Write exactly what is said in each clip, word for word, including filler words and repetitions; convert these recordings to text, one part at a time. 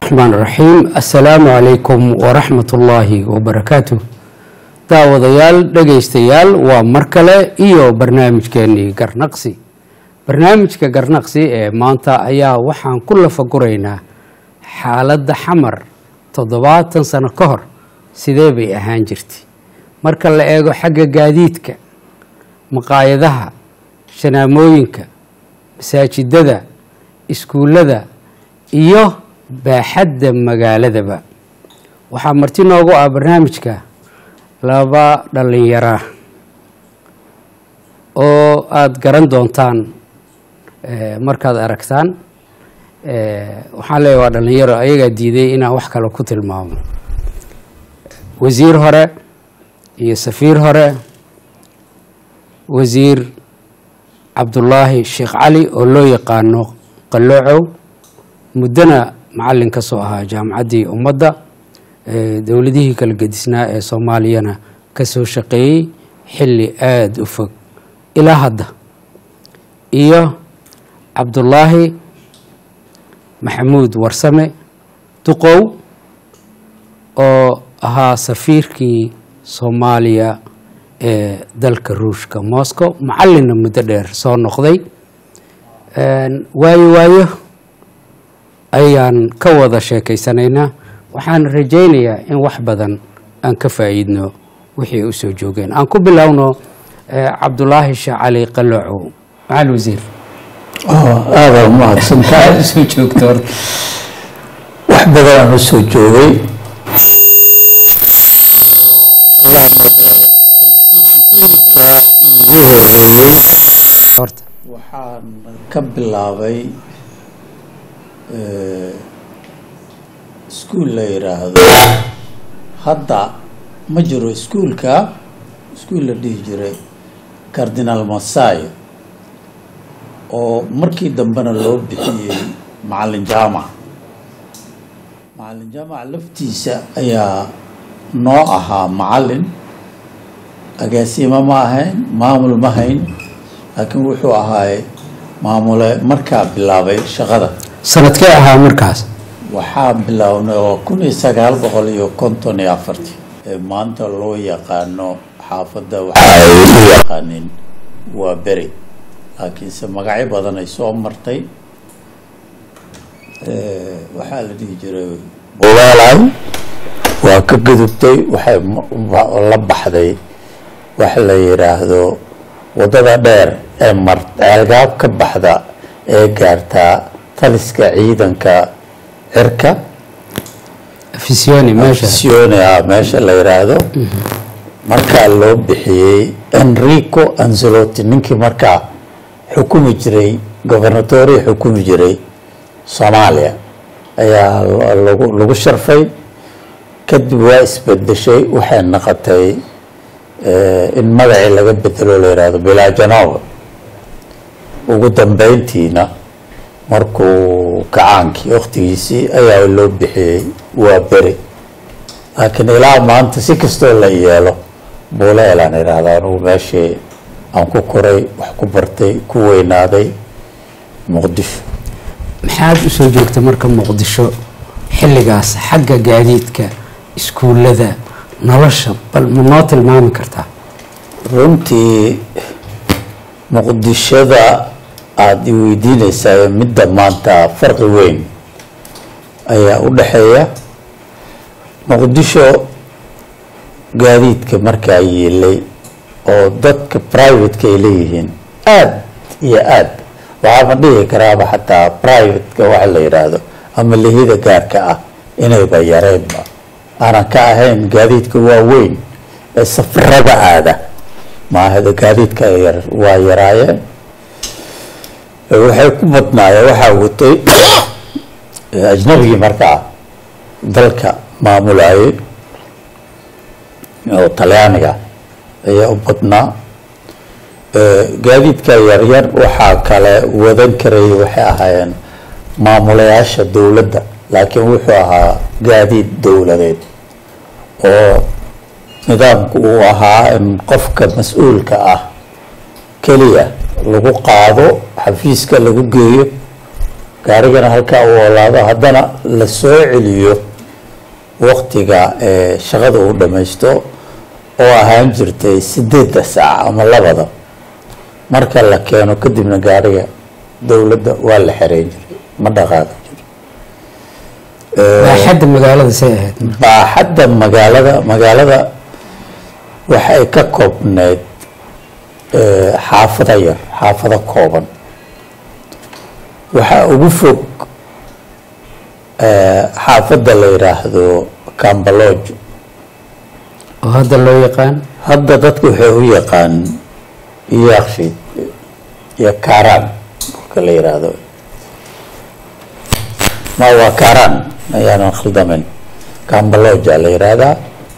الرحمن الرحيم السلام عليكم ورحمة الله وبركاته داوديال دغيستيال ومركله iyo barnaamijkeeni garnaqsi barnaamijka garnaqsi ee maanta ayaa waxaan ku la fagureynaa xaaladda xamar toddobaatan sano ka hor sidee bay ahaan jirtay marka la eego xagga gaadiidka maqaayadaha shanaamooyinka masaajidada iskuulada iyo baaxadda magaaladaba waxaa marti noogu ah barnaamijka laba dhalinyaro oo aad garan doontaan markaad aragtaan waxaan leeyahay waa dhalinyaro ayagaa diiday inaan wax kale ku tilmaamo wasiir hore iyo safiir hore wasiir cabdullaahi sheekh cali oo loo yaqaano qaloocow muddana macallin ka soo ahaa jaamacaddii ummadda dowladihii kala gedisnaa ee soomaaliyana ka soo shaqeeyey xilli aada u fog ilaa hadda iyo cabdullaahi maxamuud warsame duqow oo ahaa safiirkii soomaaliya ee dalka ruushka moscow macallinna muddo dheer soo noqday waayo waayo ayaan ka wada sheekaysanaynaa waxaan rajaynayaa in wax badan aan ka faa'iidno wixii u soo joogeen aan ku bilowno cabdullaahi sheekh cali qaloocow macal wasiir aada mahadsantahay soo joogto horta wax badan aan u soo joogay horta waxaan ka bilaabay iskuul la yiraahdo hadda ma jiro iskuulka iskuul la dhihi jiray cardinal masai oo markii dambena loo bixiyey macallin jaamac macallin jaamac laftiisa ayaa noo ahaa macallin agaasimo ma ahayn maamul ma hayn laakiin wuxuu ahaay maamule markaa bilaabay shaqada sanadkee ahaa markaas waxaa bilownay oo kun iyo sagaal boqol iyo konton iyo afartii ee maanta loo yaqaano xaafadda waxa ay u yaqaaneen waa beri laakiinse magacyo badan ay soo martay waxaa la dhihi jiray bulaalay waa ka gudubtay waxay la baxday wax la yiraahdo wadada dheer ee mar ceelgaab ka baxda ee gaartaa taliska ciidanka cirka afisioni meesha afisioni ah meesha la yiraahdo markaa loo bixiyey Enrico Ancelotti ninkii markaa xukumi jiray governatori xukumi jiray Soomaaliya ayaa lagu lagu sharfay kadib waa isbedeshay waxay noqotay in magacii laga bedelo la yiraahdo Bilaajanoow ugu dambeyntiina markuu kacaankii waqtigiisii ayaa loo bixiyey waa beri laakiin ilaa maanta si kastoo la yeelo buuleelaan yidhahdaan uu meeshii aan ku koray wax ku bartay ku weynaaday muqdisho maxaad u soo joogta marka muqdisho xilligaas xagga gaadiidka iskuullada nolosha bal ma noo tilmaami kartaa runtii muqdishada aada i weydiinaysaa midda maanta farqi weyn ayaa u dhaxeeya muqdisho gaadiidka markaa yeelay oo dadka privateka ay leeyihiin aada iyo aada waxaama dhihi karaaba xataa privateka waxa la yidhaahdo ama lihida gaarka ah inayba yareenba aanan ka ahayn gaadiidka waaweyn ee safarada aada maahada gaadiidka yar waa yaraayeen waxay ku badnaayeen waxaa watay ajnabigii markaa dalka maamulayay oo talyaaniga ayaa u badnaa gaadiidka yaryar waxaa kale wadan karayay waxay ahaayeen maamulayaasha dowladda laakiin wuxuu ahaa gaadiid dowladeed oo nidaamku uu ahaa in qofka mas-uulka ah keliya lagu qaado xafiiska lagu geeyo gaarigana halkaa u olaado haddana la soo celiyo waqtiga shaqada uu dhamaysto oo ahaan jirtay sideedda saac ama labada marka la keeno kadibna gaariga dowladda waa la xereyn jiray ma dhaqaaqi jiray. baaxadda magaalada say ahayd baaxadda magaalada magaalada waxay ka koobneyd xaafado yar xaafado kooban waxaa ugu fog xaafadda la yiraahdo Cambaloojo oo hadda loo yaqaan hadda dadku waxay u yaqaan Yaaqshiid iyo Kaaraan marka la yiraahdo ma waa Kaaraan ayaan khaldamin Cambaloojo la yiraahdaa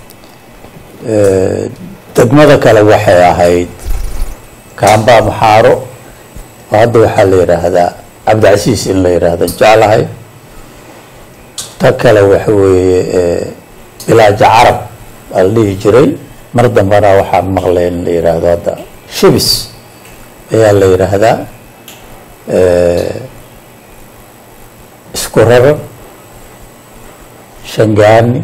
degmada kale waxay ahayd Kaamba Maxaaro hadda waxaa la yiraahdaa Cabdicasiis in la yiraahdo jeclahay ta kale waxa weeye bilaaja carab la dhihi jiray mar dambana waxaan maqlay in la yiraahdo hadda shibis ayaa la yiraahdaa isku rarar Shangaani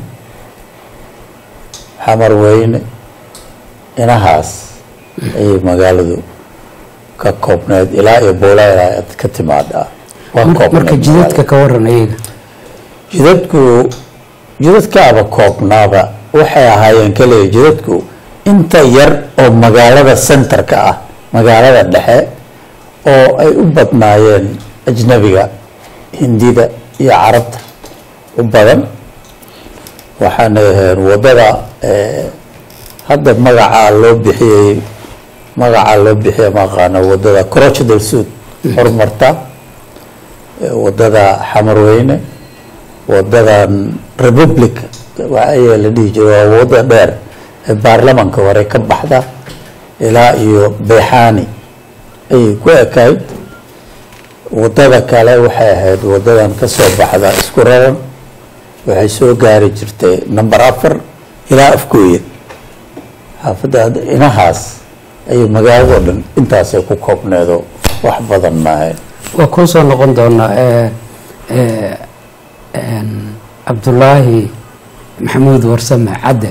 Xamar Weyne inahaas ayay magaaladu ka koobneed ilaa iyo boolaa ka timaada waa koobneed marka jidadka ka waran ayaga jidadku jidadkaaba koobnaaba waxay ahaayeen kaliya jidadku inta yar oo magaalada centerka ah magaalada dhexe oo ay u badnaayeen ajnabiga hindida iyo carabta u badan waxaana ahayn wadada hadda magaca loo bixiyay magaca loo bixiyay maqaana wadada Croce del Sud hormarta wadada Xamar Weyne wadadan Republic waxay la dhihi jiray wadada dheer ee baarlamaanka hore ka baxda ilaa iyo Beexaani ay ku ekayd wadada kale waxay ahayd wadadan ka soo baxda isku raran waxay soo gaari jirtay number afar ilaa Afkooye xaafadda inahaas ay magaalada dhan intaas ay ku koobneedo wax badan maahay waa ku soo noqon doona ee ee Cabdullaahi Maxamuud Warsame Cadde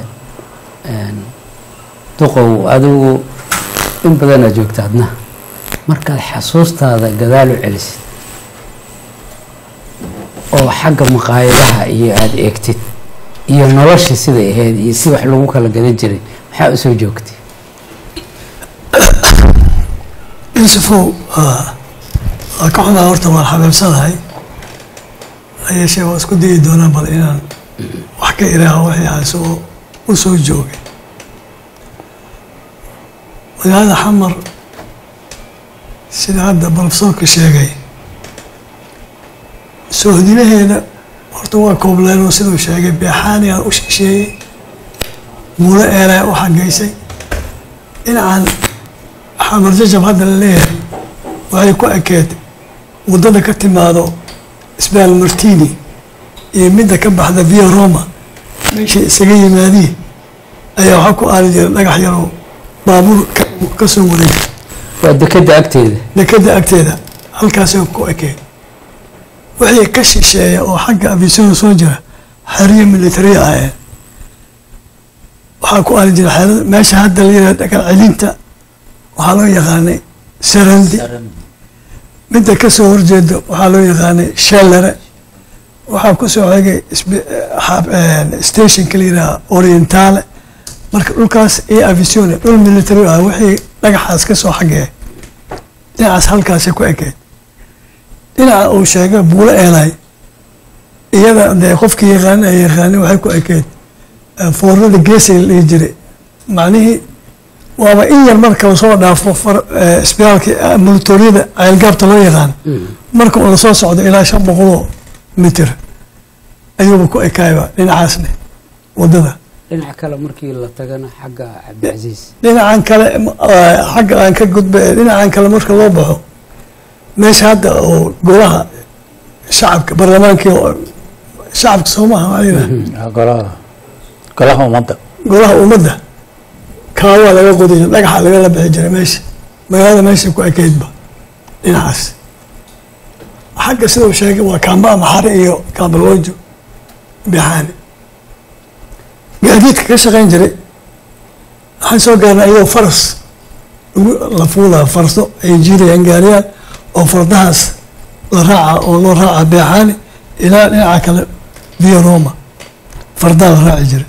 duqow adigu in badan aad joogtaadna markaad xasuustaada gadaal u celisid oo xagga maqaayadaha iyo aad eegtid iyo nolosha siday ahayd iyo si wax lagu kala gadan jiray maxaa u soo joogtay Yusufow waa ka xumaa horta waan xabeebsanahay ayeshe waa isku dayi doonaa bal inaan wax ka iraaho wixii aan soo u soo joogay magaalada Xamar sida hadda profesorka sheegay sohdinaheeda horta waa koobleen oo siduu sheegay Beexaani aan u shisheeyey muule eelay u xageysay inaan Xamar Jajab hadda la leeyahay waxay ku ekeed wadada ka timaado Isbaal Martini iyo midda ka baxda Via Roma meeshii isaga yimaadii ayaa waxaa ku aali jiray dhagax yaroo baabuur ka soo wareegay waa dekada agteeda dekada agteeda halkaasoo ku ekeed wixii ka shisheeya oo xagga aviation soo jira xariir military ah waxaa ku aali jiray xeelad meesha hadda la yiraahdo dhagal celinta waxaa loo yaqaanay Sarandi midda ka soo horjeedo waxaa loo yaqaanay Shellere waxaa ku soo xigay station kale yiraahdo Orientale marka dhulkaas ee aviation dhul military ah wixii dhagaxaas ka soo xagee dhinacaas halkaas ku ekeed dhinaca uu sheegay buule eelay iyada dee qofkii yaqaan ay yaqaan waxay ku ekeed foornada geesay la jiray macnihii waaba in yar marka uu soo dhaafo isbitaalka militariga ceelgaabta loo yaqaan marka uu soo socdo ilaa shan boqol mitir ayuu ku ekaayba dhinacaasna wadada dhinaca kale markii la tagana xagga Cabdicasiis dhinacan kale xagga aan ka gudbay dhinacan kale marka loo baxo meesha hadda oo golaha shacabka baarlamaanka shacabka Soomaaliya waliina golaha golaha ummadda golaha ummadda kaawa laga qoday dhagaxa laga la bixi jiray meesha magaalada meesha ku ekeydba dhinacaas xagga sidoo sheegay waa kaamba maxare iyo kaabaloojo bixaani gaadiidka ka shaqayn jiray waxaan soo gaarnay ayagoo faras la fuulaa farso ay jiirayaan gaariyaan oo fardahaas la raaca oo loo raaca beexaani ilaa dhinaca kale biyo roma fardaa la raaci jiray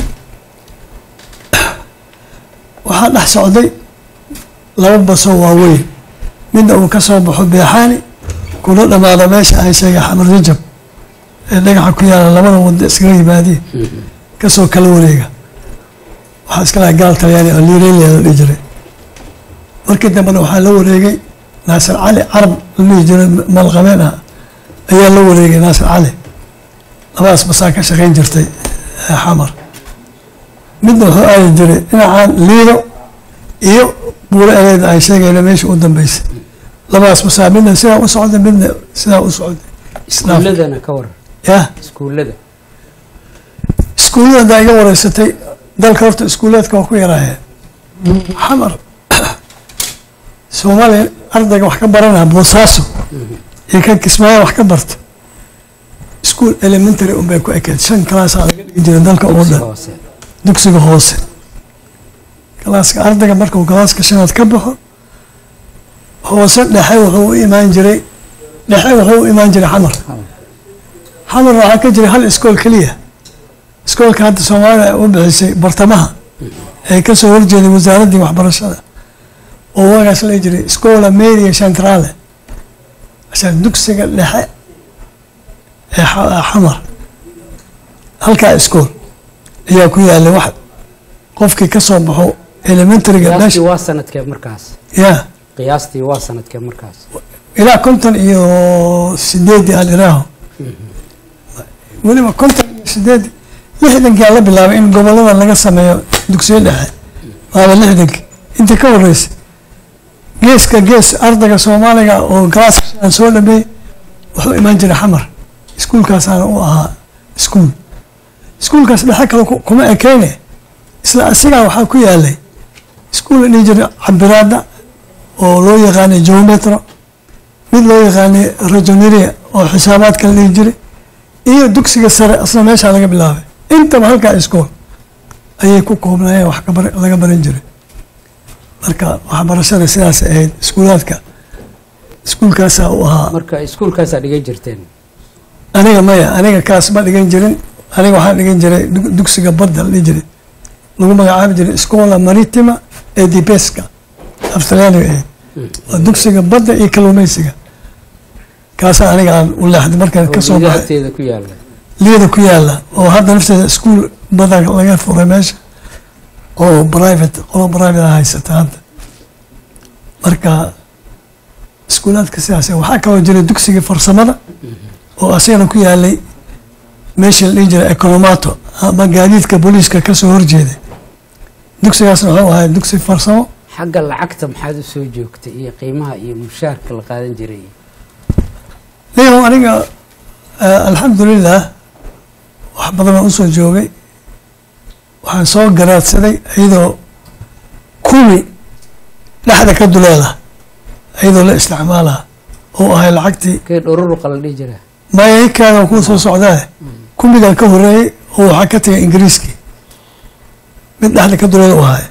waxaa dhex socday laba basoo waaweyn midna uu ka soo baxo beexaani kuna dhamaada meesha ay sheegay xamar rajab ee dhagaxa ku yaala labada wada iskaga yimaadeen kasoo kala wareega waxaa iska laha gaal talyaani oo liireliya la dhihi jiray markii dambena waxaa la wareegay naasir cali carab la dhihi jiray maalqabeen ah ayaa la wareegay naasir cali labadaas basaa ka shaqayn jirtay xamar midna wuxuu aadi jiray dhinacaan liido iyo buuro eleeda ay sheegayna meesha u dambeysay labadaas basaa midna sidaa u socday midna sidaa u socday iskuuladana ka waran ya iskuullada iskuullada haddaa iga wareysatay dalka horta iskuuleedka waa ku yaraayeen xamar soomaaliya ardayga wax ka baranaa boosaaso iyo kan kismaayo wax ka barta iskuol elementary unbay ku ekeed shan kalaasaa laga dhigi jiray dalka oo dhan dugsiga hoose kalaaska ardayga markuu kalaaska shanaad ka baxo hoose dhexe wuxuu u imaan jiray dhexe wuxuu u imaan jiray xamar xamar waxaa ka jiray hal iskool keliya iskoolka hadda soomaalida u bixisay bartamaha ee kasoo horjeeday wasaaraddii waxbarashada oo waagaas la jiray iskoola meria centrale ashaan dugsiga dhexe ee xamar halkaa iskool ayaa ku yaalay wax qofkii ka soo baxo elementaryga qiyaastii waa sanadkee markaas ya qiyaastii waa sanadkee markaas ilaa konton iyo sideedii aan iraaho weliba konton iyo sideedi lixdankii la bilaabay in gobolada laga sameeyo dugsiyo dhexe waaba lixdankii intii ka horeysay geeska gees ardayga soomaaliga oo galaaska aan soo dhameey wuxuu imaan jiray xamar iskuulkaasaana u ahaa iskuul iskuulkaas dhexe kale kuma ekeyne isla asigaa waxaa ku yaalay iskuul la dhihi jiray cabiraada oo loo yaqaanay geometro mid loo yaqaanay rajoneria oo xisaabaadka la dhihi jiray iyo dugsiga sare asna meeshaa laga bilaabay intaba halkaa iskool ayay ku koobnaayeen wax kabar laga baran jiray marka waxbarashada sidaas ahayd iskuulaadka iskuulkaasaa u ahaa marka iskuulkaasaa dhigan jirteen aniga maya aniga kaas ma dhigan jirin aniga waxaan dhigan jiray dugsiga badda la dhihi jiray lagu magacaabi jiray scola maritima ee dibeska aftalyaaniga ahayd waa dugsiga badda iyo kalluumeysiga kaasaa aniga aan u leexday markaan kasoo baxay ku yaala liida ku yaala oo hadda nafteeda iskuul badan laga furay meesha oo private qolo private haysata hadda marka iskuulaadka sidaas waxaa kaloo jiray dugsiga farsamada oo asigana ku yaalay meesha la dhihi jiray economato ama gaadiidka booliiska kasoo horjeeday dugsigaasna wuxuu ahaa dugsi farsamo xagga lacagta maxaad u soo joogtay iyo qiimaha iyo mushaarka la qaadan jiray leo aniga alxamdulilah wax badan oo usoo joogay waxaan soo garaadsaday iyadoo kumi dhexda ka duleela iyadoo la isticmaalaha oo ahay lacagtii kee dhururuqa la dhihi jiraa maya ikaaga kuu soo socdaa kumigan ka horeeyey oo waxaa ka tagay ingiriiskii mid dhexda ka duleela u ahay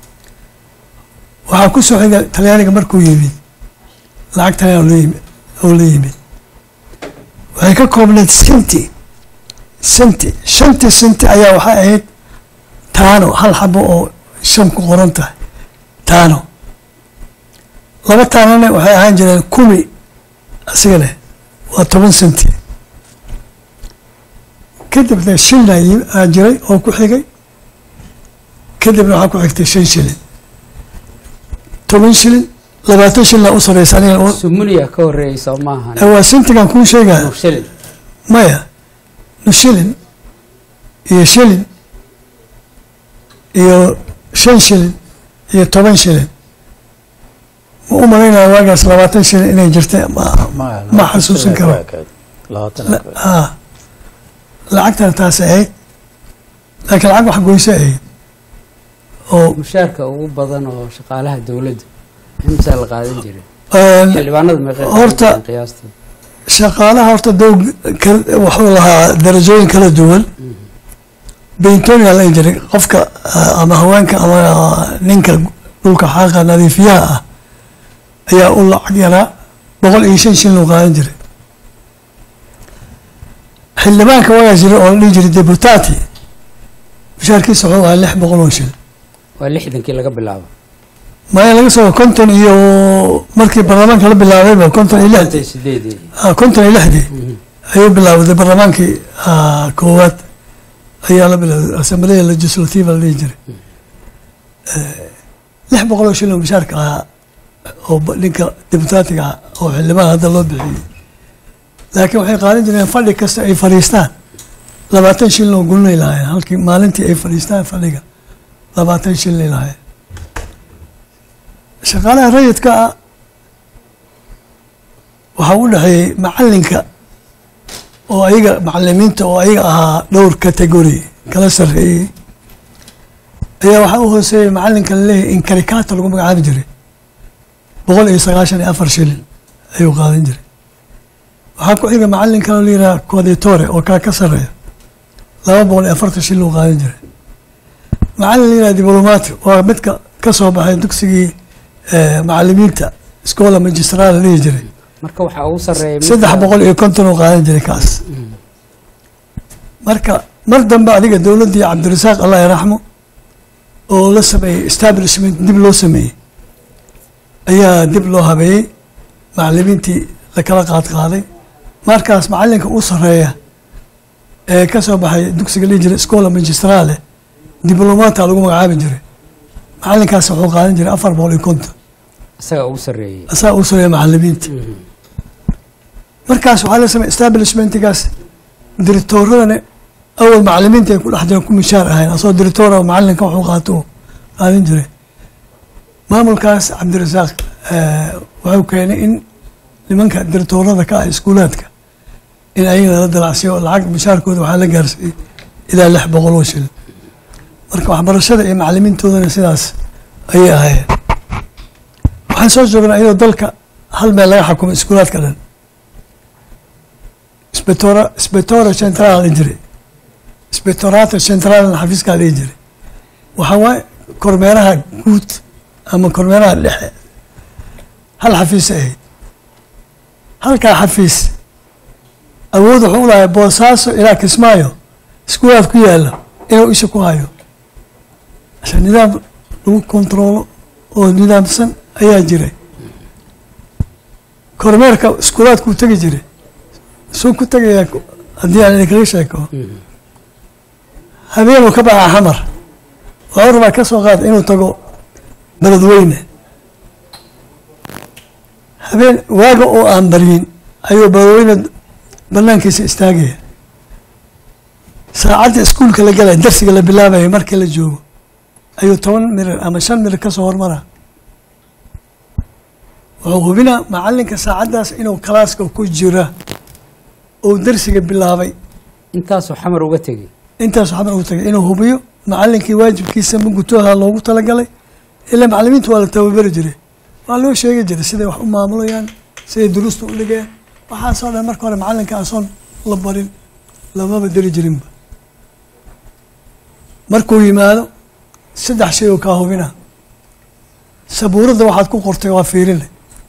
waxaa ku soo xigay talyaaniga markuu yimid lacag talyaan yimid oo la yimid waxay ka koobneed senti senti shantii senti ayaa waxay ahayd taano hal xabo oo shan ku qoran tahay taano laba taanana waxay ahaan jireen kumi asigane waa toban senti kadibna shilna aa jiray oo ku xigay kadibna waxaa ku xigtay shan shilin toban shilin labaatan shilina u sareysa aniga sumuliya ka horeeyay soo maahan waa sentigan kuu sheegaya shilin maya nu shilin iyo shilin iyo shan shilin iyo toban shilin ma u malaynaya waagaas labaatan shilin inay jirtay ma xasuusin karo lacagtana taas ahayd laakiin lacag wax goyso ahayd oo mushaarka ugu badan oo shaqaalaha dowladda imsaa la qaadan jiray xildhibaanada meeqay horta qiyaastii shaqaalaha horta doog wuxuu lahaa darajooyin kala duwan beyntoonia la jiray qofka ama haweenka ama ninka dhulka xaaqa nadiifiyaha ah ayaa u lacag yaraa boqol iyo shan shilin u qaadan jiray xildhibaanka wagaa jiray oo la dhihi jiray deputati mushaarkiisa wuxuu ahaa lix boqol oo shilin waa lixdankii laga bilaabo maya laga soo konton iyo markii baarlamaanka la bilaabayba konton iyo lixdii sideedii konton iyo lixdii ayuu bilaawday baarlamaankii koowaad ayaa la bilaawday assembleya legislativa la dhihi jiray lix boqol oo shilin mushaarka ahaa oo ninka deputaatiga ah oo xildhibaan hadda loo bixiyey laakiin waxay qaadan jireen fadhi kasta ay fadhiistaan labaatan shilin oo gulinay lahaayeen halkii maalintii ay fadhiistaan fadhiga labaatan shilin lahaayeen shaqaalaha rayidka ah waxaa u dhexeeyey macalinka oo ayaga macalimiinta oo ayaga ahaa dhowr category kala sarreeyey ayaa waxaa u hooseeyey macalinka laleeyahay inkarikaata lagu magacaabi jiray boqol iyo sagaashan iyo afar shilin ayuu qaadan jiray waxaa ku xiga macalin kaloo la yidhaha coaditore oo kaa ka sarreeya laba boqol iyo afartan shilin uu qaadan jiray macalin la yidhaha diblomati waa midka ka soo baxay dugsigii macalimiinta scola magistral la dhihi jiray marka waxaa ugu sarreeya saddex boqol iyo konton uu qaadan jiray kaas marka mar dambe adiga dowladdii cabdirasaaq allah yaraxmo oo la sameeyey establishment dib loo sameeyey ayaa dib loo habeeyey macalimiintii lakala qaad qaaday markaas macalinka u sarreeya ee ka soo baxay dugsiga la dhihi jiray scola magistrale diblomata lagu magacaabi jiray macalinkaas wuxuu qaadan jiray afar boqol iyo konton isaga ugu sarreeyey asaga ugu sarreeya macalimiinta markaas waxaa la sameeyey establishmentigaas directooradana awal macalimiinta ay ku dhex jireen ku mishaar ahayn asoo directoora macalinka wuxuu qaato qaadan jiray maamulkaas cabdirasaaq wuxuu keenay in nimanka directoorada ka ah iskuulaadka in ayaga la dalacsiyo lacag mishaarkooda waxaa la gaarsiiyey ilaa lix boqol oo shilin marka waxbarashada iyo macalimiintoodana sidaas ayay ahaayeen waxaan soo joognaa iyadoo dalka hal meel laga xukumay iskuulaadka dhan sbetora sbetora central dhihi jiray sbetorata centralna xafiiskaa dhihi jiray waxaa waaye kormeeraha guud ama kormeeraha dhexe hal xafiis ahayd halkaa xafiis awood wuxuu u lahay boosaaso ilaa kismaayo iskuulaad ku yaala inuu isha ku hayo عشان نظام لو كنترول او نظام سن ايا جيري كورميركا اسكولات كو تجي جيري سو كو تجي ادي انا كلي شيكو habeen ka baa xamar oo raba ka soo qaad inuu tago baladweyne habeen waaga oo aan barin ayuu baladweyne banaankiisa istaagay saacada iskuulka la galay darsiga la bilaabay markii la joogo ayuu toban mirir ama shan mirir ka soo hormara wuxuu hubinaa macalinka saacadaas inuu kalaaska ku jira oo darsiga bilaabay intaasoo xamar uga tegay intaas xamar uga tegay inuu hubiyo macalinkii waajibkiisa ma gutooha loogu talagalay ilaa macalimiintu waa la tababari jiray waa loo sheegi jiray siday wax u maamulayaan siday duruusta u dhigeen waxaasoo dhan marka hore macalinka asoon la barin lamaba diri jirinba markuu yimaado saddex shay oo kaa hubina sabuuradda waxaad ku qortay waa fiirine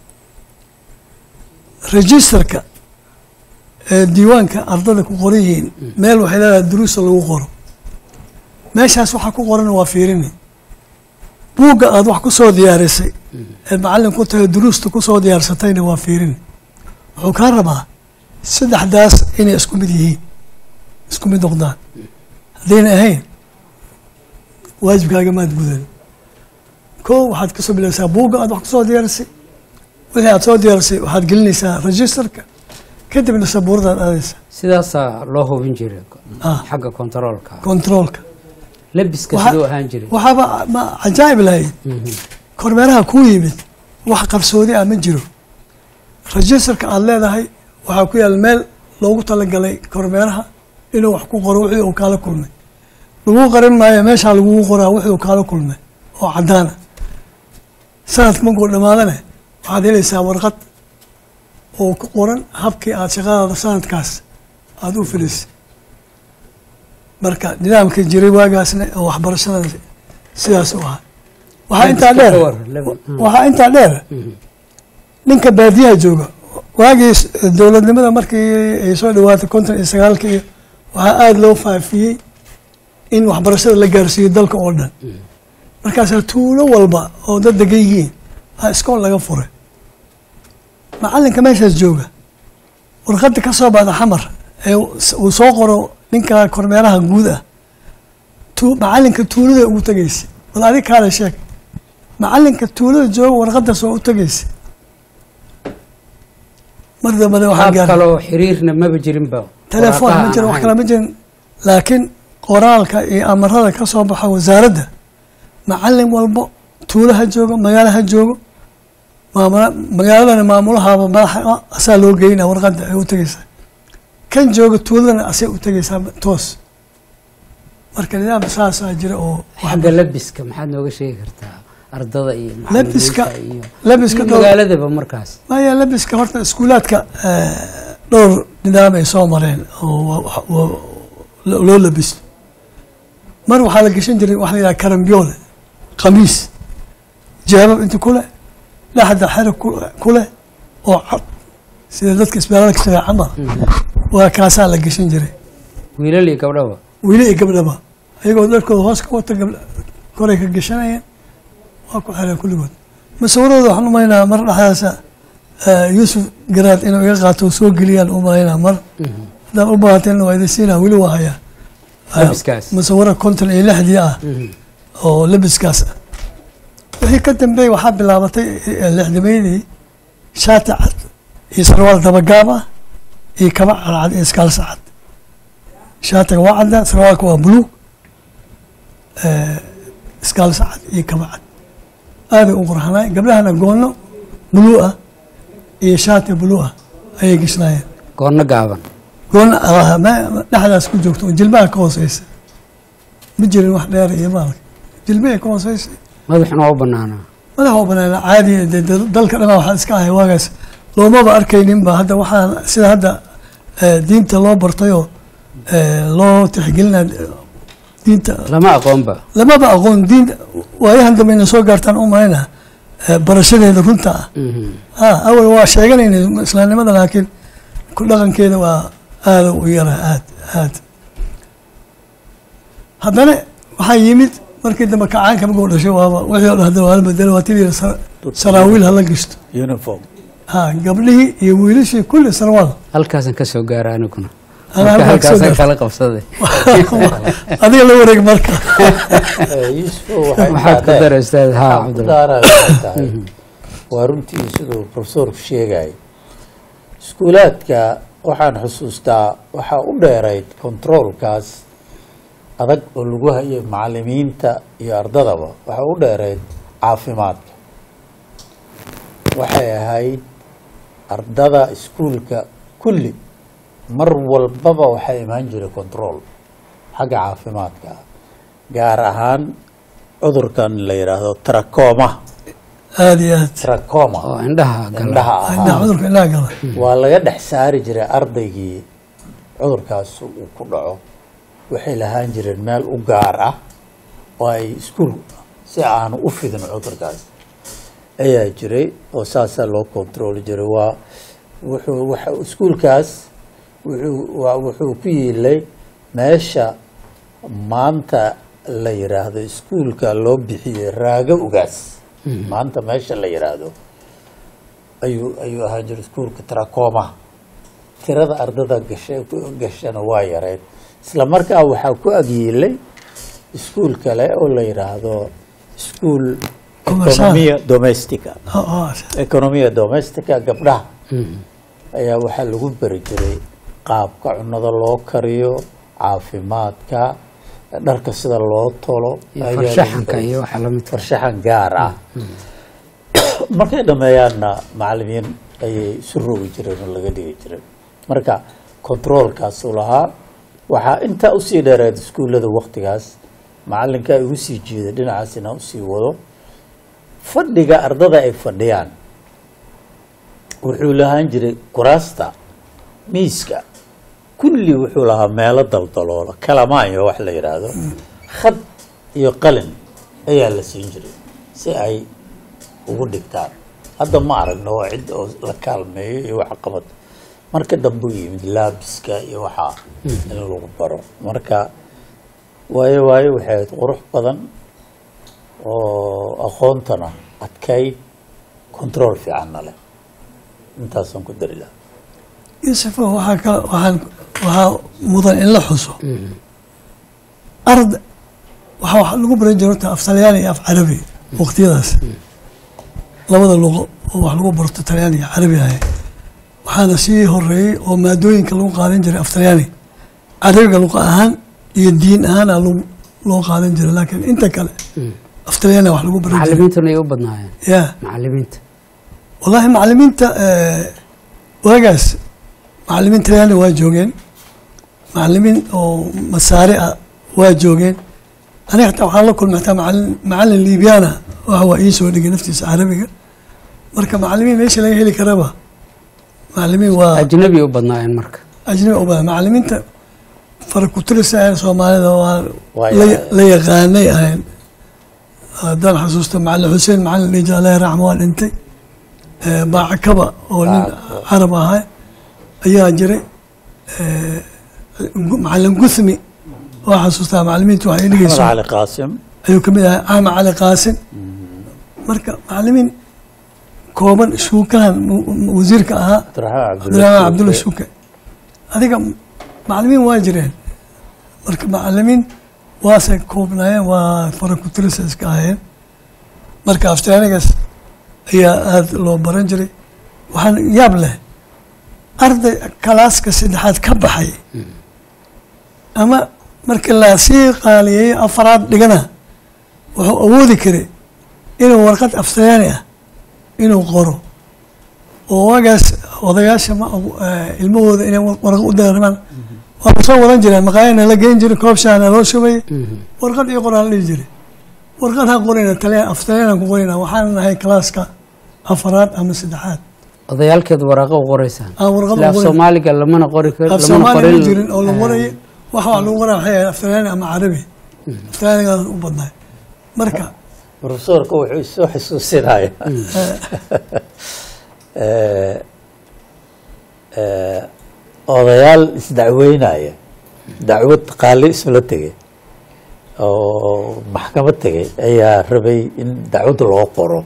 registerka ee diiwaanka ardada ku qoran yihiin meel waxay leedahay duruusta lagu qoro meeshaas waxaa ku qoran waa fiirine buugga aad wax ku soo diyaarisay ee macallin ku tahay duruusta ku soo diyaarsatayna waa fiirine wuxuu kaa rabaa saddexdaas inay isku mid yihiin isku mid noqdaan haddayna ahayn waajibkaaga maad gudan koo waxaad kasoo bilowsaa buugga aad wax kusoo diyaarisay wixii aad soo diyaarisay waxaad gelinaysaa registerka kadibna sabuuradaad aadaysaa sidaasaa loo hubin jiray xagga controolka controolka labiska sidoo ahaan jiray waxaaba ma cajaa'ib lahayd kormeeraha kuu yimid wax qarsoodi ah ma jiro registerka aad leedahay waxaa ku yaal meel loogu talagalay kormeeraha inuu wax ku qoro wixii uu kaala kulmay lagu qarin maayo meeshaa lagugu qoraa wixii uu kaala kulmay oo caddaana sanadka markuu dhamaadane waxaad helaysaa warqad oo ku qoran habkii aad shaqadaada sanadkaas aada u filisay marka nidaamkii jiray waagaasna oo waxbarashada sidaas u ahaa waxaa intaa dheer waxaa intaa dheer ninka baadiyaha jooga waagii dowladnimada markii ay soo dhawaatay konton iyo sagaalkii waxaa aada loo faafiyey in waxbarashada la gaarsiiyo dalka oo dhan markaasaa tuulo walba oo dad degan yihiin aa iskool laga furay macalinka meeshaas jooga warqadda ka soo baxda xamar ee uu soo qoro ninka kormeeraha guud ah macalinka tuulada ugu tegaysa bal adig kaale sheeg macalinka tuulada jooga warqadaas oo u tegaysa mar dambana waxaa gaar kaloo xiriirna maba jirinba telefoon ma jiro wax kale ma jirin laakiin qoraalka iyo amarada ka soo baxa wasaaradda macalin walbo tuulaha joogo magaalaha joogo maamula magaaladana maamulahaaba madaxa asaa loo geynaa warqadda ay u tegaysaa kan jooga tuuladana asay u tegaysaa toos marka nidaam saasaa jira oo xagga labiska maxaad nooga sheegi kartaa ardada iyo labiska iyo labiska magaaladaba markaas maya labiska horta iskuulaadka dhowr nidaam ay soo mareen oo loo labisto mar waxaa la gashan jiray waxa la yidhaha karambiyoole khamiis jaabab inta ku leh dhexda xerig ku leh oo cad sida dadka isbitaalada ka shaqeeya camal waa kaasaa la gashan jiray wiilal iyo gabdhaba wiili iyo gabdhaba ayagoo dharkooda hoos ka wata gabdha koray ka gashanayeen waa ku xereen kulligood masawiradooda waxaan u malaynaa mar dhexdaasa yuusuf garaad inuu iga qaato soo geliyaan u malaynaa mar haddaan u baahateen waa idin siinaa weli waa hayaa masawiro konton iyo lixdii ah oo labiskaas ah wixii ka dambeeyey waxaa bilaabatay lixdameydii shaati cad iyo sarwaal dabagaab ah iyo kaba cadcad iyo iskaalsa cad shaatiga waa cadda sarwaalka waa buluug iskaalsa cad iyo kaba cad aaday u qurxanaay gabdhahana goonno buluu ah iyo shaati buluu ah ayay gishnaayeen goonno gaaban goonna dhexdaas ku joogto oo jilbaha ka hooseysa ma jirin wax dheer iyo maalka jilbaha ka hooseysa madaxuna waa u banaanaa madaxa waa banaanaa caadi dalka dhanaa waxaa iska ahay waagaas loomaba arkaynin ba hadda waxaa sida hadda diinta loo bartayoo loo tixgelina diinta lama aqoonba lamaba aqoon diin waayahan dambe ina soo gaartaan u malayna barashadeeda runta ah awal waa sheeganayna islaamnimada laakiin ku dhaqankeeda waa aada u yara aad aad haddana waxaa yimid markii dambe kacaanka markuu dhashay waaba wixii o dhan hadda waa la bedelo waa tidii saraawiil hala gishto uniform ha gabdhihii iyo wiilashii kulli sarwaal halkaasan ka soo gaara aniguna halkaasan kala qabsaday adiga la wareeg marka maxaad ku dara ustaad ha cabdullahi waa runtii siduu profesorku sheegay iskuulaadka waxaan xusuustaa waxaa u dheerayd controolkaas adag oo lagu hayay macalimiinta iyo ardadaba waxaa u dheerayd caafimaadka waxay ahayd ardada iskuulka kulli mar walbaba waxaa imaan jiray control xagga caafimaadka gaar ahaan cudurkan la yidhaahdo tracoma aada iyo aad tracoma oo indhaha indhaha indhaha ahaa cudurka indhaha gala waa laga dhex saari jiray ardaygii cudurkaas uu ku dhaco waxay lahaan jireen meel u gaar ah oo ay iskuul si aanu u fidin cudurkaas ayaa jiray oo saasaa loo controli jiray waa wuxuu waxa iskuulkaas wuxuu waa wuxuu ku yiilay meesha maanta la yiraahdo iskuulka loo bixiyey raaga ugaas maanta meesha la yiraahdo ayuu ayuu ahaan jiray iskuulka tracoma tirada ardada gashay gashana waa yareed isla markaa waxaa ku agyiilay iskuul kale oo la yiraahdo iskuul economia domestica economia domestica gabdhaha ayaa waxaa lagu bari jiray qaabka cunada loo kariyo caafimaadka dharka sida loo tolo farshaxanka iyo waxa la mid farshaxan gaar ah markay dhameeyaanna macalimiin ayay isu rogi jireen oo laga dhigi jiray marka controolkaas u lahaa waxaa intaa usii dheereed iskuullada waktigaas macalinka ay ugu sii jeeday dhinacaas inaa usii wado fadhiga ardada ay fadhiyaan wuxuu lahaan jiray kuraasta miiska kulli wuxuu lahaa meelo daldaloola kalamaanyo wax la yidhaahdo khad iyo qalin ayaa la siin jiray si ay ugu dhigtaan hadda ma aragno waa cid oo la kaalmeeyo iyo wax qabad marka dambe u yimid laabiska iyo waxaa in lagu baro marka waayo waayo waxay ahayd qurux badan oo aqoontana adkayd control fiicanna leh intaasaan ku dari lahaa yuusufo waxaa kale waxaan waxaa mudan in la xuso ard waxaa wax lagu baran jiro af talyaani iyo af carabi waqtiyadaas labada luqo oo wax lagu barto talyaani iyo carabi ahay waxaana sii horeeyey oo maadooyinka lagu qaadan jiray af talyaani carabiga luqa ahaan iyo diin ahaan aa loo qaadan jiray laakiin inta kale af talyaani wax lagu baran jiray macallimiintuna ay u badnaayeen ya macallimiinta wallahi macallimiinta waagaas macallimiin talyaani waa joogeen macallimiin oo masaari ah waa joogeen aniga hataa waxaan la kulmay hataa macallin macallin liibyana waxa waa ii soo dhigay naftiisa carabiga marka macallimiin meesha laga heli karaba macallimiin waa ajnabi u badnaayeen marka ajnabi u badnaa macallimiinta farakutirisa ahayn soomaalida waa Waa- la yaqaanay ahayn haddaan xasuusta macallin xuseen macallin dhiija allah raxma waa dhintay baacakaba oo nin carab ahaa ayaa jiray macallin guthmi waa xasuustaa macallimiintu waxay Axmed dhigayso cali qaasim ayuu kamid ahay axmed cali qaasin marka macallimiin kooban shuukahan wasiirka ahaa abdiraxmaan cabdiraxmaan cabdulla cabdulla shuuke adiga macallimiin waa jireen marka macallimiin waasay koobnaayeen waa farakutiris iska ahayeen marka aftaanigaas ayaa aada loo baran jiray waxaan yaab leh arday kalaaska saddexaad ka baxay ama markii lasii qaaliyeeyo afaraad dhigana wuxuu awoodi karay inuu warqad aftayaani ah inuu qoro oo waagaas odayaasha ma ilmahooda inay warqad u deermaan waa la soo wadan jireen maqaayana la geyn jiray koob shaana loo shubayay warqad iyo qoraan la dhihi jiray warqad ha qorina taliyaan aftayaanaan ku qorina waxaan nahay kalaaska afaraad ama saddexaad odayaalkeed waraqo u qoraysaan aan warqad u ilaa af qorin. soomaaliga lamana qori karo af lamana soomaali ma qorin jirin oo la qorayay waxa wax lagu qoraa waxay ahayd aftayaani ama carabi aftayaanigaas u badnaay marka profesorka wuxuu soo xasuusinaya odayaal isdacweynaya dacwad qaali isla tegay oo maxkamad tegay ayaa rabay in dacwad loo qoro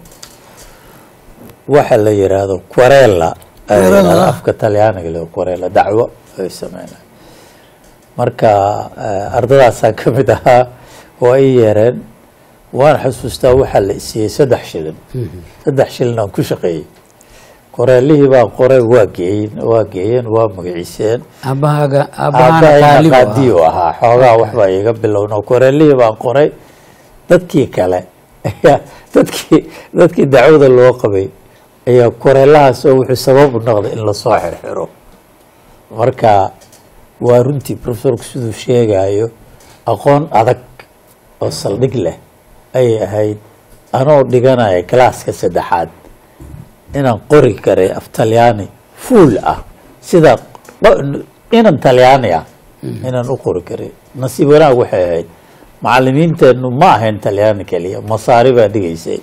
waxa la yiraahdo querela Querela. afka talyaaniga leh querela dacwo ay sameynayaan marka ardadaasaan ka mid ahaa oo ay yeereen waan xasuustaa waxaa la isiiyey saddex shilin saddex shilin aan ku shaqeeyey qoreelihii baan qoray waa geeyen waa geeyeen waa magaciiseen aabahaaga aabahana aabahayna qaalibu qaadiyu ahaa xoogaa waxbaa iga bilowna qoreelihii baan qoray dadkii kale ayaa dadkii dadkii dacwada loo qabay ayaa qoreelahaas oo wuxuu sabab u noqday in lasoo xirxiro marka waa runtii profesorku siduu sheegayo aqoon adag oo saldhig leh ayay ahayd anoo dhiganaya kalaaska saddexaad inaan qori karay af talyaani fuul ah sida inan talyaani ah inaan u qori karay nasiib wanaag waxay ahayd macalimiinteenu ma ahayn talyaani keliya masaari baa dhigaysay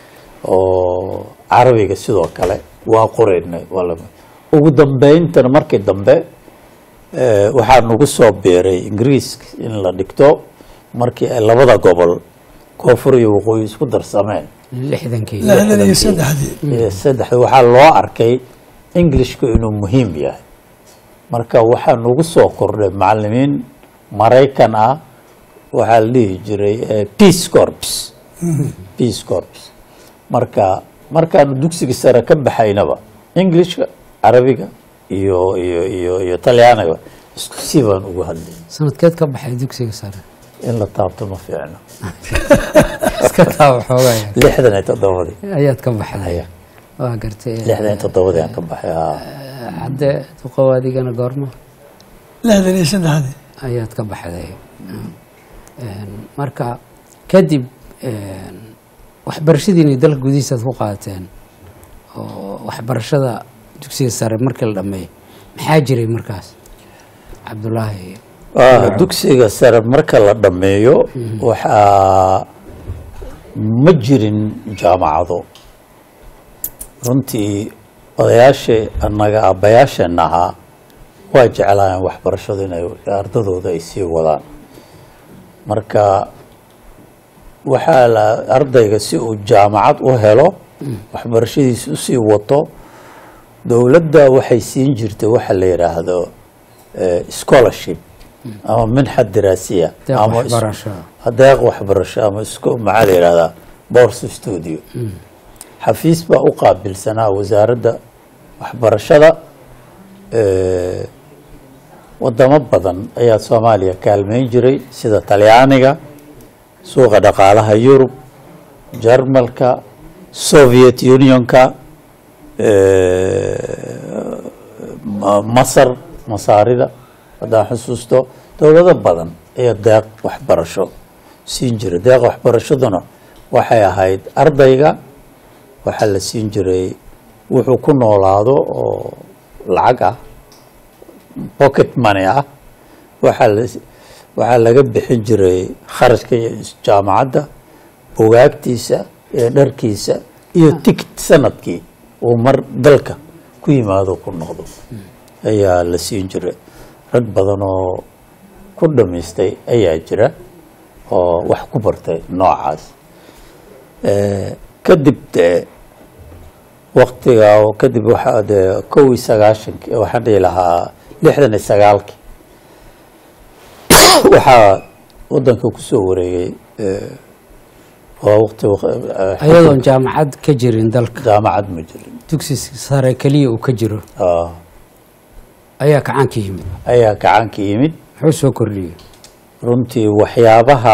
oo carabiga sidoo kale waa qoraynay ugu dambeyntana markii dambe waxaa nagu soo biiray ingiriiska in la dhigto markii ay labada gobol koonfur iyo waqooyi isku darsameen lixdankii lixdan iyo saddexdii saddex waxaa loo arkay englishku inuu muhiim yahay marka waxaa nagu soo kordhay macalimiin maraykan ah waxaa la dhihi jiray peace corps peace corps marka markaanu dugsiga sare ka baxaynaba englishka carabiga iyo iyo iyo iyo talyaaniga isku si baan ugu hadlay sanadkeed ka baxay dugsiga sare in la taabto ma fiicno iska taaba xoogaya lixdan iyo toddobadii ayaad ka baxday Aya. waa gartay lixdan iyo toddobadii aan ka baxay haa. hadde duqow adigana goormo lixdan iyo saddexdii ayaad ka baxday marka kadib waxbarashadiina dalka gudihiisaad ku qaateen oo waxbarashada dugsiga sare markii la dhameeyo maxaa jiray markaas cabdulaahi dugsiga sare marka la dhameeyo waxaa ma jirin jaamacado runtii odayaashii annaga aabbayaasheenna ahaa waa jeclaayeen waxbarashadu inay ardadooda ay sii wadaan marka waxaa la ardayga si uu jaamacad u helo waxbarashadiisa usii wato dowladda waxay siin jirtay waxa la yidhaahdo scholarship ama minxa diraasiya ama deeq waxbarasho ama maxaa la yidhahdaa bourse studio xafiis baa u qaabilsanaa wasaaradda waxbarashada wadamo badan ayaa soomaaliya kaalmeyn jiray sida talyaaniga suuqa dhaqaalaha yurub jarmalka soviet unionka masar masaarida haddaan xusuusto dowlado badan ayaa deeq waxbarasho siin jiray deeq waxbarashaduna waxay ahayd ardayga waxaa la siin jiray wuxuu ku noolaado oo lacag ah pocket money ah waxaa la waxaa laga bixin jiray kharashka jaamacadda bugaagtiisa ee dharkiisa iyo ticket sanadkii uu mar dalka ku yimaado ku noqdo ayaa la siin jiray rag badan oo ku dhamaystay ayaa jira oo wax ku bartay noocaas kadib waqtiga kadib waxaa dee kow iyo sagaashankii waxaan dhihi lahaa lixdan iyo sagaalkii waxaa wadanka kusoo wareegay waa waqti ayadoon jaamacad ka jirin dalka jaamacad ma jirin dugsi sare keliya uu ka jiro ayaa gacanka yimid ayaa gacanka yimid muxuu soo kordhiyey runtii waxyaabaha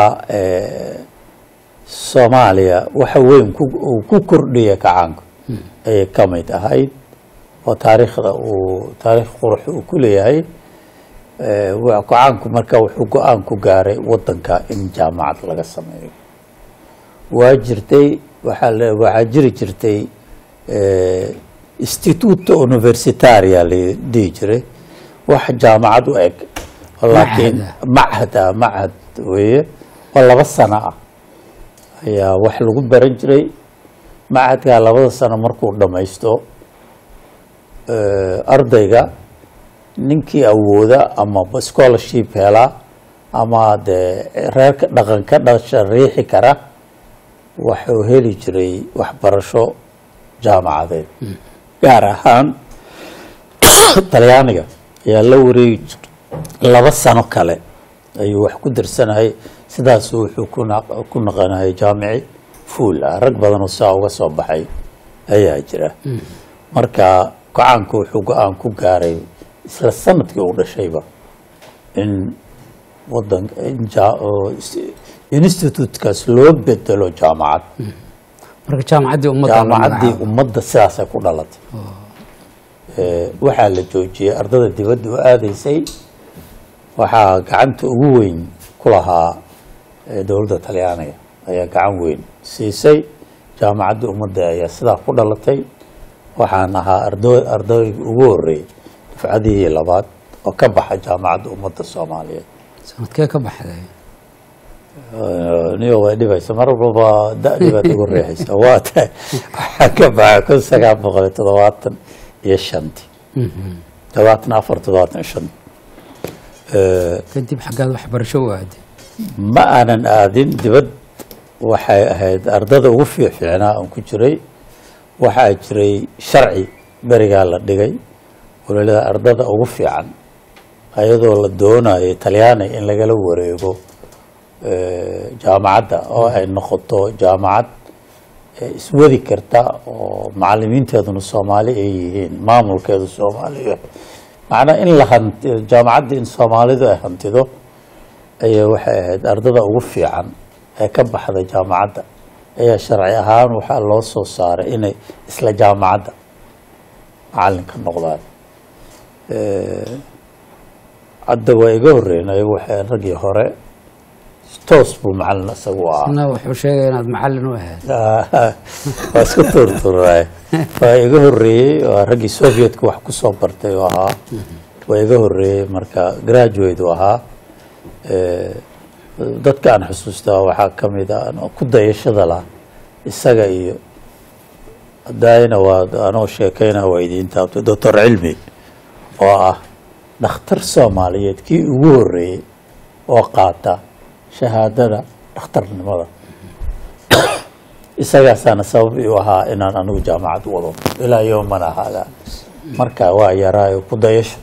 soomaaliya waxa weyn uu ku kordhiya gacanka ayay ka mid ahayd oo taariikhda uu taariikh qurux uu ku leeyahay gacanku marka wuxuu go-aan ku gaaray wadanka in jaamacad laga sameeyo waa jirtay waxaa waxaa jiri jirtay instituto universitaria la dhihi jiray wax jaamacad u eg laakiin machad ah machad weeye oo laba sano ah ayaa wax lagu baran jiray machadkaa labada sano markuu dhamaysto ardayga ninkii awooda ama scholarship hela ama dee reerka dhaqan ka dhasha riixi kara waxuu heli jiray waxbarasho jaamacadeed gaar ahaan talyaaniga ayaa la wareegi jiray laba sano kale ayuu wax ku darsanayay sidaasu wuxuu ku naqanayay jaamici fuul ah rag badanoo saa uga soo baxay ayaa jira marka go-aanku wuxuu go-aan ku gaaray isla sanadkii uu dhashayba in wadan institutekaas loo bedelo jaamacad marka jaamacaddii ummadda jaamacaddii ummadda sidaasay ku dhalatay waxaa la joojiyey ardada dibadda u aadaysay waxaa gacanta ugu weyn ku lahaa dowladda talyaaniga ayaa gacan weyn siisay jaamacaddii ummadda ayaa sidaa ku dhalatay waxaan ahaa ardayga ugu horeeyey dufcadihii labaad oo ka baxa jaamacadda ummadda soomaaliyeed sanadkee ka baxday niyo way dhibaysa mar walba da-dii baad ugu reexaysa waa tahay waxaa ka baxa kun sagaal boqol iyo toddobaatan iyo shantii todobaatan afar toddobaatan iyo shan kadib xaggaad waxbarasho u aaday ma aanan aadin dibad waxay ahayd ardada ugu fiicfiicnaa aan ku jiray waxaa jiray sharci berigaa la dhigay walaalada ardada ugu fiican ayadoo la doonayo talyaani in lagala wareego jaamacadda oo ay noqoto jaamacad iswadi karta oo macalimiinteeduna soomaali ay yihiin maamulkeedu soomaaliya macnaa in la hanti jaamacadda in soomaalidu ay hantido ayaa waxay ahayd ardada ugu fiican ee ka baxda jaamacadda ayaa sharci ahaan waxaa loo soo saaray inay isla jaamacadda macalinka noqdaan hadda waa iga horeyn ayagu waxay raggii hore toos buu macallin isagu ahaa na wuxuu sheegay inaad macallin u ahayd waa isku tuurtuuray waa iga horreeyey waa raggii Sovietka wax ku soo bartay oo ahaa waa iga horreeyey marka graduate u ahaa dadka aan xusuustaa waxaa ka mid ah ku dayashada lah isaga iyo daayna waa anoo sheekayna waa idiin taabtay doctor cilmi oo ah dhakhtar Soomaaliyeed kii ugu horreeyey oo qaata shahaadada dhakhtarnimada isagaasaana sabab u ahaa inaan anigu jaamacad wado ilaa yoomana hada marka waa yaraayo ku dayasho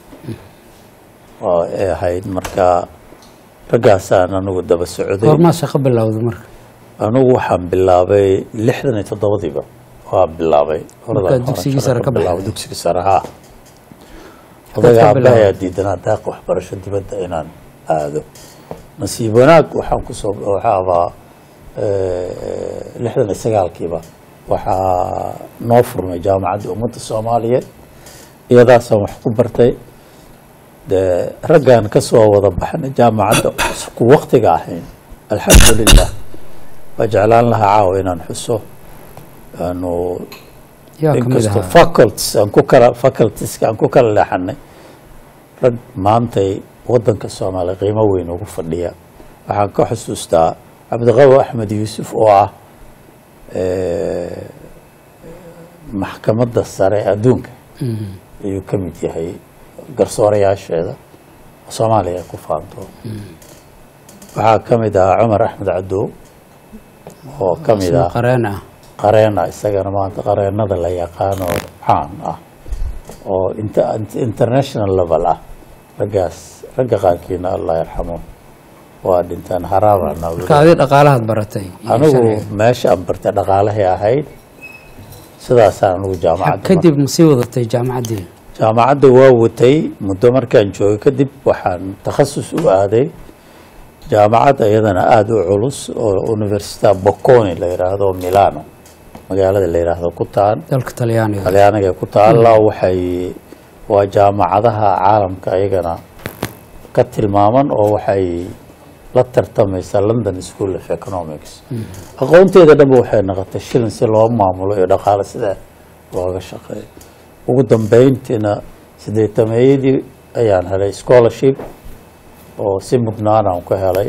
oo ay ahayd marka raggaasaan anigu daba socday goormaa shaqo bilowday marka anigu waxaan bilaabay lixdan iyo toddobadiiba waa bilaabay marka dugsigii sare ka bilaabay dugsigii sare ha odaga aabbahay diidanaa daaq waxbarasho dibadda inaan aado nasiib wanaag waxaan ku soo waxaaba lixdan iyo sagaalkiiba waxaa noo furmay jaamacadda ummadda Soomaaliyeed iyadaasaan wax ku bartay dee raggaan ka soo wada baxnay jaamacadda ku waqtiga ahayn alxamdulilah waa jeclaan lahaa caawa inaan xuso aanu inkastoo faculties aan ku kala facultieska aan ku kala leexanay rag maantay waddanka Soomaaliya qiimo weyn ugu fadhiya waxaan ka xusuustaa cabdiqawi axmed yuusuf oo ah maxkamadda sare adduunka ayuu ka mid yahay garsoorayaasheeda Soomaaliya ku faanto waxaa ka mid ah Cumar Axmed Cadow oo ka mid ah qareena qareena isagana maanta qareenada la yaqaan oo caan ah oo international level ah raggaas ragga qaarkiina Allah yarxamo waa dhintaan haraabana kaadi dhaqaalaha baratay anigu meesha aan bartay dhaqaalaha ahayd sidaas aan anigu jaamacad kadib masii wadatay jaamacadii jaamacadda waa watay muddo markaan joogay kadib waxaan takhasus u aaday jaamacad ayadana aad u culus oo Università Bocconi la yiraahdo Milano magaalada la yiraahdo ku taal dalka Talyaaniga Talyaaniga ku taal waxay waa jaamacadaha caalamka ayagana ka tilmaaman oo waxay la tartamaysaa London School of Economics aqoonteeda dhanba waxay noqotay shilin si loo maamulo iyo dhaqaale sida looga shaqeeyo ugu dambeyntiina sideetameeyadii ayaan helay scholarship oo si mudnaan aan ku helay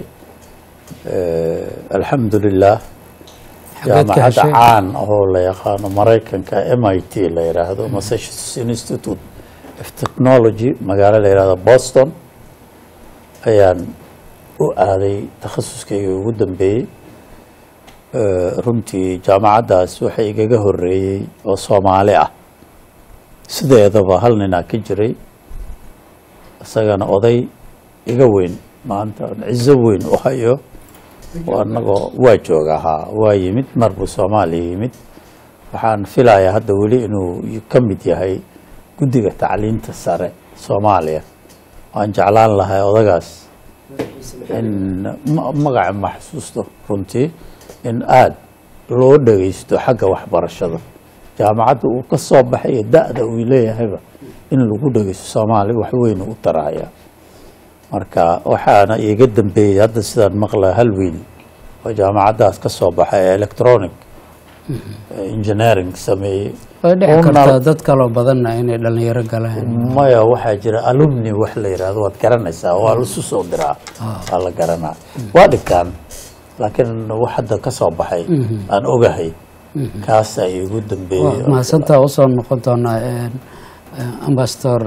alxamdulilah jaamacad caan oo la yaqaano Mareykanka M I T la yiraahdo Massachusetts Institute of Technology magaalo la yiraahdo Boston ayaan u aaday takhasuskayga ugu dambeeyay runtii jaamacadaas waxay igaga horeeyay oo Soomaali ah sideedaba hal nin ka jiray isagana oday iga weyn maanta cizo weyn u hayo anagoo waa joogaha waa yimid marbu Soomaaliya yimid waxaan filayaa hadda wali inuu ka mid yahay guddiga tacliinta sare Soomaaliya waan jeclaan lahaa odagaas in magaca maxsuusto runtii in aad loo dhageysto xagga waxbarashada jaamacadda uu ka soo baxay da'da uu leeyahayba in lagu dhageysto Soomaaliya wax weyn u taraya marka waxaana iga dambeeyay hadda sidaan maqlaa hal wiil oo jaamacadaas ka soo baxay electronic engineering sameeyay way dhici kartaa dad kale badan inay dhalinyaro galaan maya waxa jira alumni wax la yiraahdo waad garanaysaa waa la soo diraa waa la garanaa waa dhigtaan laakiin wax hadda ka soo baxay aan ogahay kaas ay ugu dambeeyay ma santa oo soo noqon doona ambassador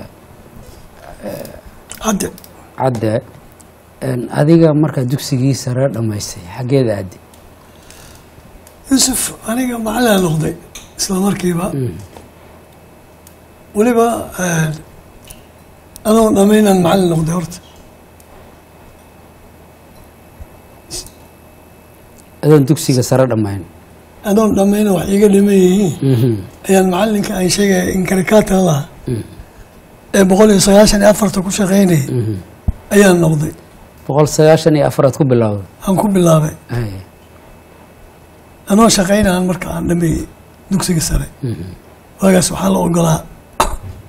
hadda hadda adiga marka dugsigii sare dhamaystay xageeda aadi Yusuf aniga macallin noqday isla markiiba waliba anoo dhamaynan macallin noqday horta adoon dugsiga sare dhamayn adoon dhamayna wax iga dhiman yihiin ayaan macallinka ay sheegay in karikaata lahaa ee boqol iyo sagaashan iyo afarta ku shaqeynay ayaan noqday boqol sagaashan iyo afar ku bilowday aan ku bilaabay anoo shaqeynaan marka aan dhameeyay dugsiga sare waagaas waxaa la ogolaa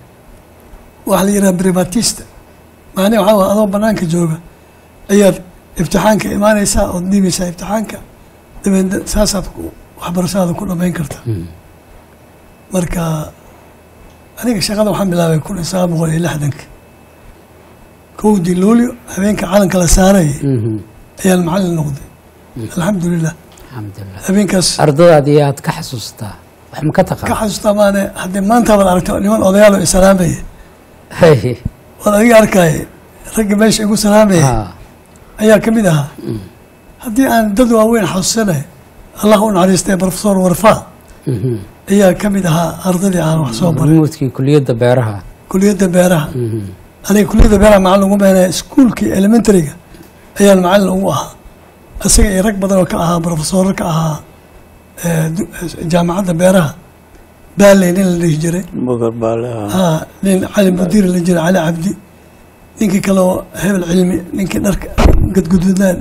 waxa la yiraahdaa privatista macnaheedu waxa adoo banaanka jooga ayaad imtixaanka imaanaysaa ood dhiibaysaa imtixaanka dabeedna saasaad waxbarashadaada ku dhamayn karta marka aniga shaqada waxaan bilaabay kun iyo sagaal boqol iyo lixdanka kowdii luulyo habeenka calanka la saarayay ayaan macallin noqday alxamdulilah alxamdulilah habeenkaas ardadaadii aad ka xasuustaa wax ma ka taqaan ka xasuustaa maane haddee maanta baad aragto niman odayaal oo isalaamaya Hey. waad adiga arkaaye ragga meesha igu salaamaya Ah. ayaa ka mid ahaa haddii aan dad waaweyn xasuusanay allah u naxariistay professor warfaa Mhm. ayaa ka mid ahaa ardadii aan wax soo baray muudkii kuliyadda beeraha kuliyadda beeraha Mhm. aniga kuliyadda beeraha macallin ugu meenaya iskuulkii elementaryga ayaan macallin ugu ahaa isaga iyo rag badan oo ka ahaa professorro ka ahaa eh, du- jaamacadda beeraha baaley nin la dhihi jiray bugar baale haa nin cali mudiir la jiray cali cabdi ninkii kale oo hebel cilmi ninkii dharka gadguduudnaa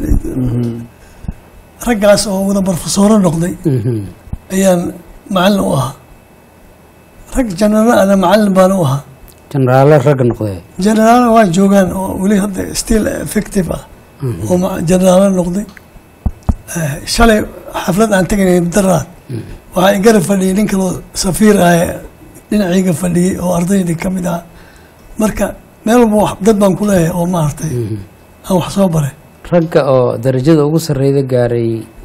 raggaas oo wada professorro noqday Mhm. ayaan macallin u ahaa rag janaro ana macallin baan u ahaa jenaraalo rag noqdee jenaraal waa joogaan oo weli hadda still effective ah oo ma- jenaraalo noqday Eh, shalay xaflad aan teganay daraad waxaa igara fadhiyay nin kaloo safiir ah ee dhinacayga fadhiyey oo ardaydii ka mid ah marka meel walba wax- dad baan ku leeyahay oo maaragtay aan wax soo baray ragga oo darajada ugu sarreyda gaaray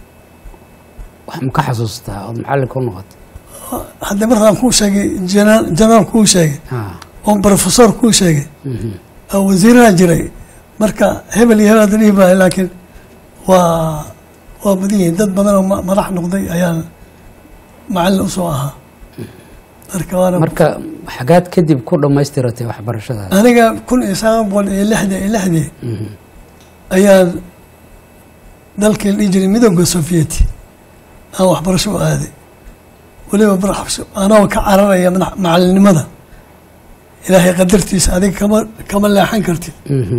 wax ma ka xasuustaa ood macallin ku noqotay haddii markaan kuu sheegay jena- jenaraal kuu sheegay Ah. oo professor kuu sheegay Mhm. oo wasiiraha jiray marka hebel iyo hebel hadda dhihi maayo laakiin waa waa badan yihiin dad badan oo ma- madax noqday ayaan macallin usoo ahaa marka waana marka xagaad kadib ku dhammaystiratay waxbarashadaada aniga kun iyo sagaal boqol iyo lixdan iyo lixdii ayaan dalkii la dhihi jiray midooda sovieti aan waxbarasho u aaday weliba barxabsho anoo ka cararaya madax- macallinnimada ilaahay qadartiisa adiga kama kama leexan kartid Mhm.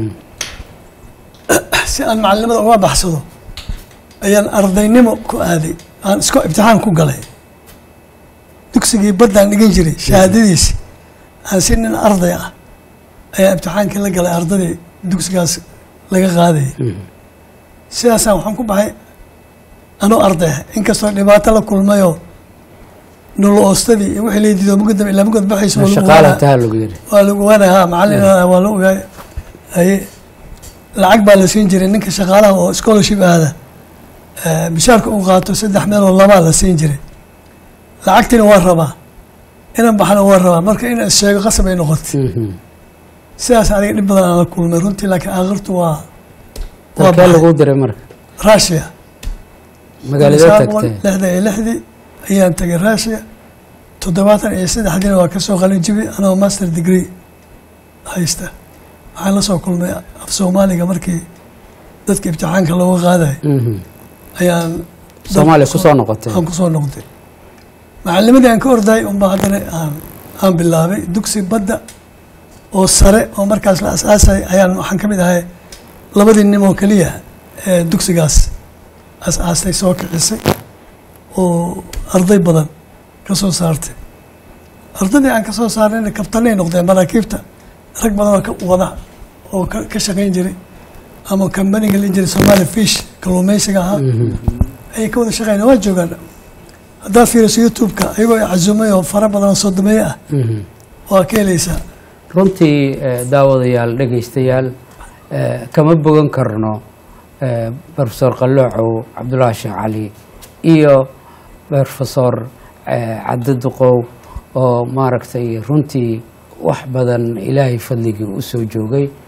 si aan macallimada uga baxsado ayaan ardaynimo ku aaday aan isku imtixaan ku galay dugsigii baddaan dhigan jiray shahaadadiisi aan si nin arday ah ayaa imtixaankii la galay ardadii dugsigaas laga qaadayay sidaasaan waxaan ku baxay anoo arday ah inkastoo dhibaato la kulmayoo nolol oostadii iyo wixii laydiido mugadam ilaa mugad baxayso waa lagu shaqaala waanaa- taha lagu yidhi waa lagu waanay ha macallin ah, waa la ogaay haye lacag baa la siin jiray ninka shaqaalaha oo scholarship aada eh, mishaarka uu qaato saddex meel oo labaa la siin jiray lacagtina waa rabaa inan baxna waa rabaa marka in is sheego qasab ay noqotay Mhm. sidaas aniga dhib badan aan la kulmay runtii laakiin aakhirtu waa waa dalkee baxay. lagu diray marka Russia magaalada sagaal boqol tagtay lixdan iyo lixdii ayaan tagay Russia toddobaatan iyo saddexdiina waa ka soo qalin jibi anoo master degree haysta waxaan la soo kulmay af soomaaliga markii dadka imtixaanka looga qaadayo Mhm. ayaan Soomaaliya ku soo noqotay. aan ku soo noqotay macallimadii aan ka orday unbaa haddana aan aan bilaabay dugsi badda oo sare oo markaas la asaasay ayaan waxaan ka mid ahay labadii nin oo keliya ee dugsigaas as-aastay soo kicisay oo arday badan ka soo saartay ardaydii aan ka soo saarnayna kabtanay noqdeen maraakiibta rag badan oo ka wada oo ka ka shaqayn jiray ama kambaniga la jiray Somali Fish kalluumaysiga ahaa ayay ka wada shaqaynayeen waa joogaan haddaad fiiriso youtube-ka ayagoo cazumay oo fara badan oo sodomeeye ah Mhm. waa ka helaysaa runtii eh, daawadayaal dhegaystayaal eh, kama bogan karno eh, profesor qaloocow cabdulaahi sheekh cali iyo profesor eh, cabdi duqow oo maaragtay runtii wax badan ilaahay fadligii u soo joogay